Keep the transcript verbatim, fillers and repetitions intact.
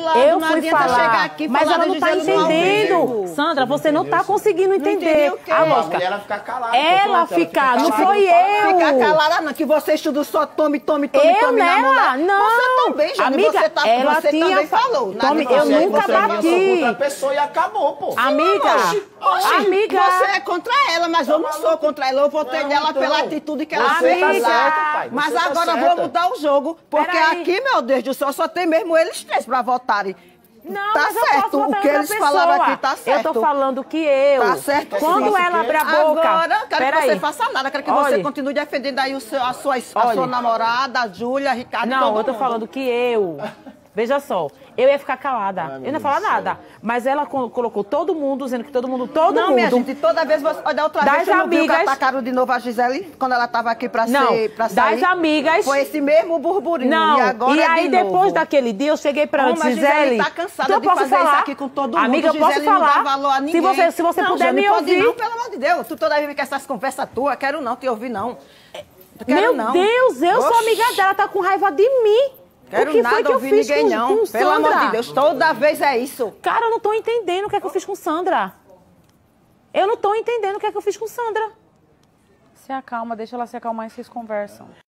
lado, eu não fui adianta falar, chegar aqui mas falar ela não do tá Gisele no entendendo. ouvido. Sandra, você não tá conseguindo entender. entendi o quê? A A lógica. mulher, ela fica calada. Ela pô, pronto, ficar, fica não calada, foi fala nada. eu. Ficar calada não, que você estuda só tome, tome, tome, Eu tome na nela? mulher. Não. Você também, Jane, Amiga, você, tá, ela você tinha também fa- falou. Nada Tome, de eu você, nunca você bati. não Eu sou outra pessoa e acabou, pô. Amiga, Oxi, amiga. Você é contra ela, mas eu não sou contra ela. Eu votei Não, nela então, pela atitude que ela você fez. tá Amiga. certo, pai. Mas Você tá agora eu certa. vou mudar o jogo, porque Peraí. aqui, meu Deus do céu, só tem mesmo eles três pra votarem. Não, Tá mas eu certo, posso o votar que em outra eles pessoa. falaram aqui tá certo. Eu tô falando que eu. Tá certo, Quando sim. ela abre a boca. Agora, quero Peraí. que você faça nada. Quero que você Olhe. continue defendendo aí o seu, a, sua, a Olhe. sua namorada, a Júlia, a Ricardo, Não, todo eu tô mundo. falando que eu. Veja só, eu ia ficar calada. Ai, eu meu não ia Deus falar do céu. nada. Mas ela co- colocou todo mundo, dizendo que todo mundo, todo Não, mundo. minha gente, toda vez você... Olha, outra Das vez você não viu que amigas- atacaram de novo a Gisele quando ela tava aqui pra, Não, ser, pra sair? das amigas. Foi esse mesmo burburinho. Não, E, agora e é aí de depois novo. daquele dia eu cheguei pra ela, Como a Gisele, Gisele tá cansada tu de posso fazer falar? isso aqui com todo mundo. Amiga, eu Gisele posso não falar? dá valor a Se ninguém. você, se você não, puder Jane, me pode ouvir. não, pelo amor de Deus. Tu toda vez quer essas conversas tuas, quero não te ouvir, não. Quero Meu não. Deus, eu sou Oxi. amiga dela, tá com raiva de mim. Quero o que nada foi que eu ouvir fiz ninguém, com, não. com Pelo amor Sandra? de Deus, toda vez é isso. Cara, eu não tô entendendo o que é que eu fiz com Sandra. Eu não tô entendendo o que é que eu fiz com Sandra. Se acalma, deixa ela se acalmar e vocês conversam.